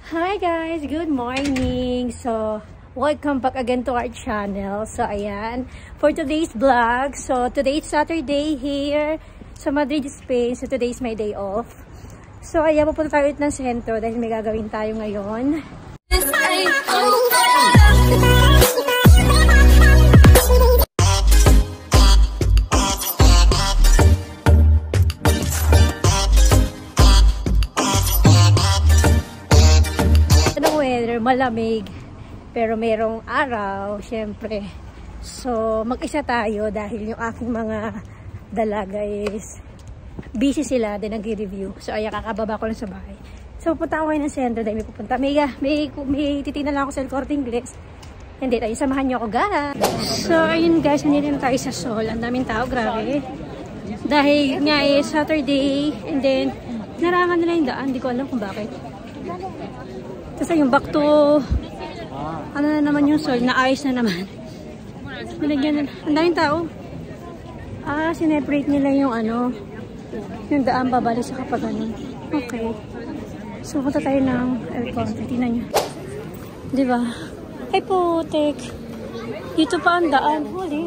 Hi guys! Good morning! So, welcome back again to our channel. So, ayan. For today's vlog, so today is Saturday here sa Madrid, Spain. So, today is my day off. So, ayan, pupunta tayo ulit ng sentro dahil may gagawin tayo ngayon. Malamig, pero merong araw, syempre. So, mag-isa tayo dahil yung aking mga dalaga is busy sila, din nag-review. So, ayan, kakababa ko lang sa bahay. So, pupunta ako ngayon ng sentro dahil may pupunta. May titignan lang ako sa El Corte Inglés. Hindi, tayo, samahan nyo ako, guys. So, ayun guys, nandito na tayo sa Sol. Ang daming tao, grabe. Dahil nga Saturday, and then, narangan nila yung daan. Hindi ko alam kung bakit. Kasi yung back to, ano na naman yung Sol, naayos na naman. Nilagyan na, ang daming tao. Sineparate nila yung ano, yung daan babalik sa kapag ano. Okay. So, punta tayo ng El Corte. Tingnan nyo. Diba? Ay putek. Dito pa ang daan. Huli.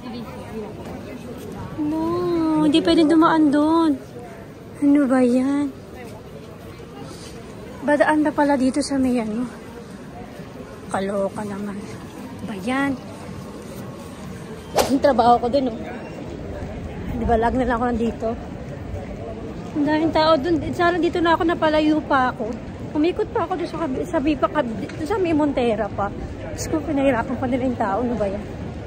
No, hindi pwede dumaan doon. Ano ba yan? Badaan na pala dito sa may ano. Kaloka naman. Bayan. Yung trabaho ko dun, oh. Diba, lag na lang ako nandito. Ang daming tao dun. Sana dito na ako, napalayo pa ako. Umikot pa ako dun sa may Montera pa. Tapos kung pinahirapan pa nila yung tao, ano ba yan?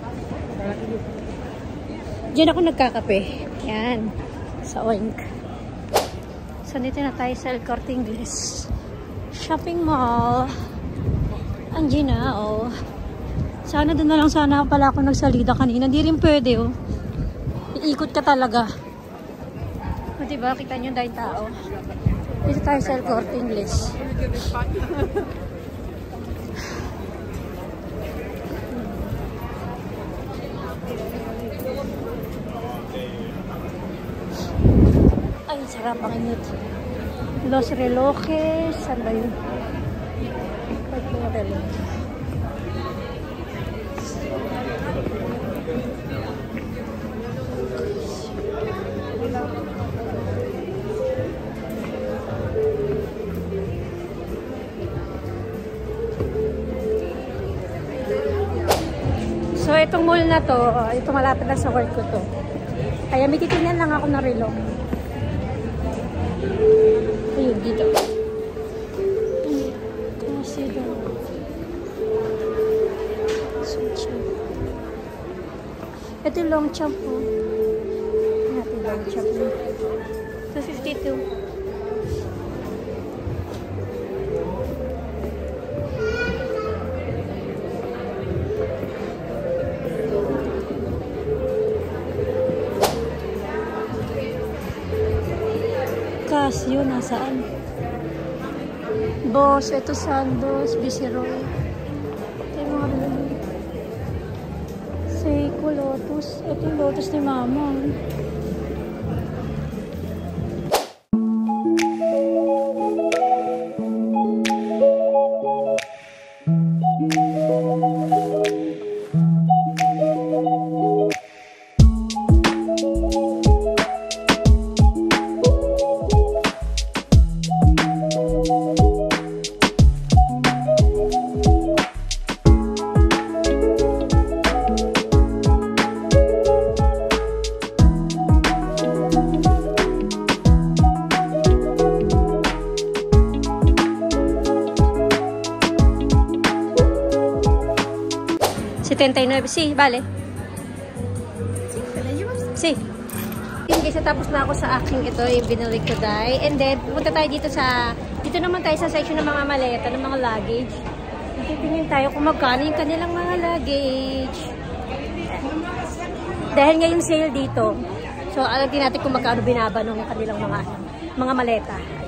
Diyan ako nagkakape. Yan. Sa Oink. So, dito na tayo sa El Corte Inglés. Shopping mall. Andiyan na, oh. Sana doon na lang sana pala ako nagsalida kanina. Hindi rin pwede, oh. Iikot ka talaga. O, diba? Kita nyo dahil tao. Dito tayo sa El Corte Inglés. Ay, sarap ang init. Los Relojes. Saan ba yun? Los Relojes. So, itong mall na to, ito malapit na sa work ko to. Kaya may titignan lang ako ng relo. Ayun, dito. Kasi doon. So cheap. Ito yung long champ po. Ito yung long champ po. 252. Casio, nasaan? Boss, ito Sandos, Viceroy. Ito yung mga rin. Seiko, Lotus. Ito yung Lotus ni Mama. Sí, vale. Sí. Guys, tapos na ako sa aking ito, yung binili ko dahil. And then, pupunta tayo dito naman tayo sa section ng mga maleta, ng mga luggage. Titingin tayo kung magkano yung kanilang mga luggage. Dahil ngayong sale dito. So, alam din natin kung magkano binaba ng kanilang mga maleta.